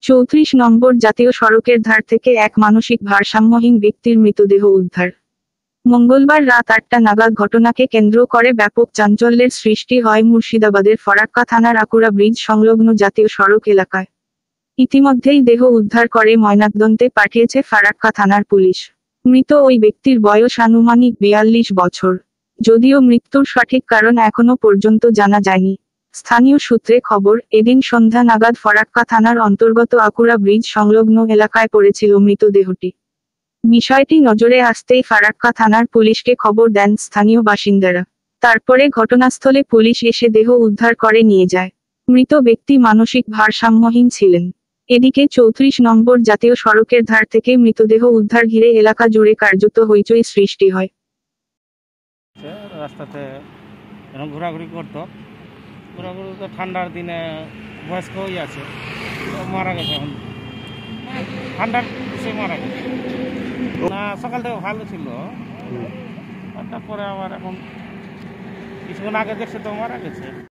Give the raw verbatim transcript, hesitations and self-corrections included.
চৌত্রিশ নম্বর জাতীয় সড়কের ধার থেকে এক মানসিক ভারসাম্যহীন ব্যক্তির মৃতদেহ উদ্ধার। মঙ্গলবার রাত আটটা নাগাদ ঘটনাকে কেন্দ্র করে ব্যাপক চাঞ্চল্যের সৃষ্টি হয় মুর্শিদাবাদের ফরাক্কা থানার আকুরা ব্রিজ সংলগ্ন জাতীয় সড়ক এলাকায়। ইতিমধ্যেই দেহ উদ্ধার করে ময়নাতদন্তে পাঠিয়েছে ফারাক্কা থানার পুলিশ। মৃত ওই ব্যক্তির বয়স আনুমানিক বিয়াল্লিশ বছর। যদিও মৃত্যুর সঠিক কারণ এখনো পর্যন্ত জানা যায়নি। স্থানীয় সূত্রে খবর, এদিন সন্ধ্যা নাগাদ ফরাক্কা থানার অন্তর্গত আকুরা ব্রিজ সংলগ্ন এলাকায় পড়েছিল মৃতদেহটি। বিষয়টি নজরে আসতেই ফারাক্কা থানার পুলিশকে খবর দেন স্থানীয় বাসিন্দারা। তারপরে ঘটনাস্থলে পুলিশ এসে দেহ উদ্ধার করে নিয়ে যায়। মৃত ব্যক্তি মানসিক ভারসাম্যহীন ছিলেন। এদিকে চৌত্রিশ নম্বর জাতীয় সড়কের ধার থেকে মৃতদেহ উদ্ধার ঘিরে এলাকা জুড়ে কার্যত হইচই সৃষ্টি হয়। রাস্তাতে ঘোরাঘুরি করতো, ঘোরাঘুরি তো ঠান্ডার দিনে বয়স্ক হয়ে আছে, মারা গেছে। এখন ঠান্ডার সে মারা গেছে না, সকাল থেকে ভালো ছিল, তারপরে আবার এখন কিছুক্ষণ আগে দেখছে তো মারা গেছে।